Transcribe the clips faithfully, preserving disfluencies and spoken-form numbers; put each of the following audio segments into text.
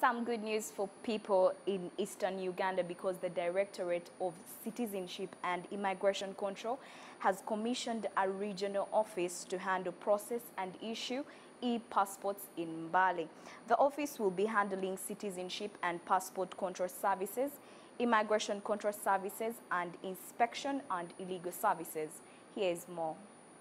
Some good news for people in eastern Uganda because the Directorate of Citizenship and Immigration Control has commissioned a regional office to handle, process and issue e-passports in Mbale. The office will be handling citizenship and passport control services, immigration control services and inspection and illegal services. Here is more.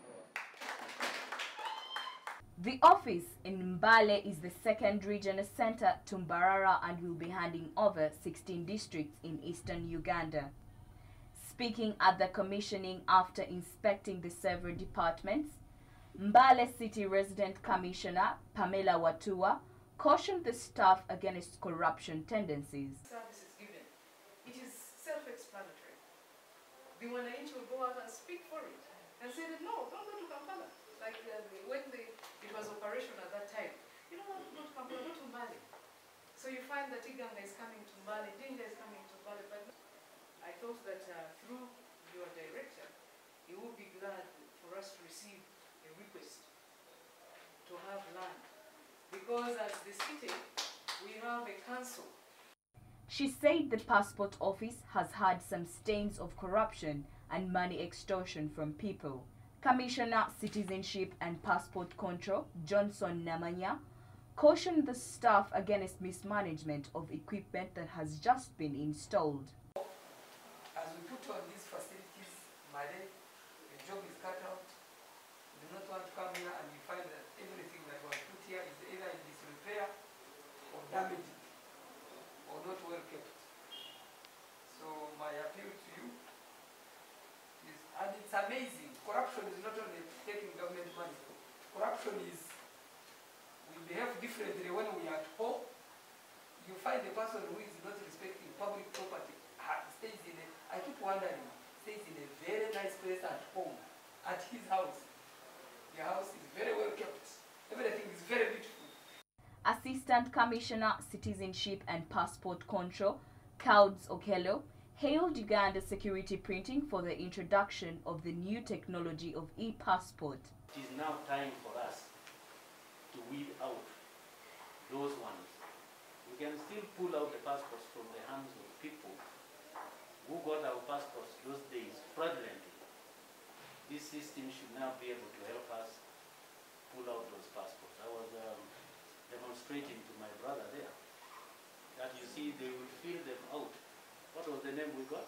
The office in Mbale is the second regional center to Mbarara and will be handing over sixteen districts in eastern Uganda. Speaking at the commissioning after inspecting the several departments, Mbale City Resident Commissioner Pamela Watua cautioned the staff against corruption tendencies. Services given, it is self-explanatory. The Wananchi will go out and speak for it and say that no, don't go to Kampala. Like uh, when the, it was operational at that time, you don't want to go to Kampala, go to Mbale. So you find that Iganga is coming to Mbale, Dinga is coming to Mbale, but I thought that uh, through your director, he would be glad for us to receive a request to have land. Because as the city, we have a council. She said the passport office has had some stains of corruption and money extortion from people. Commissioner Citizenship and Passport Control, Johnson Namanya, cautioned the staff against mismanagement of equipment that has just been installed. As we put on these facilities, Male, the job is cut out. We do not want to come here and you find that everything that was put here is either in disrepair or damaged or not well kept. So my appeal to you is, and it's amazing, corruption is not only taking government money. Corruption is, we behave differently when we are at home. You find a person who is not respecting public property, stays in a, I keep wondering, stays in a very nice place at home, at his house. The house is very well kept. Everything is very beautiful. Assistant Commissioner Citizenship and Passport Control, Kauds Okello, hailed Uganda Security Printing for the introduction of the new technology of e-passport. It is now time for us to weed out those ones. We can still pull out the passports from the hands of people who got our passports those days fraudulently. This system should now be able to help us pull out those passports. I was um, demonstrating to my brother there that you see they will fill them out. What was the name we got?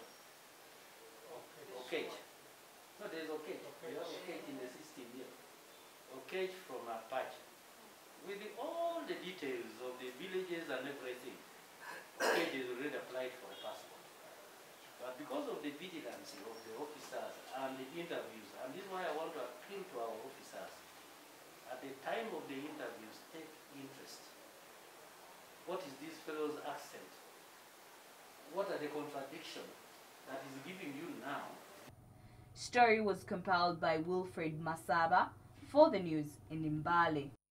Okage. No, there's Okage. We have Okage in the system here. Okage from Apache. With the, all the details of the villages and everything, Okage is already applied for a passport. But because of the vigilance of the officers and the interviews, and this is why I want to appeal to our officers, at the time of the interviews, take interest. What is this fellow's accent? What are the contradictions that is giving you now? Story was compiled by Wilfred Masaba for the news in Mbale.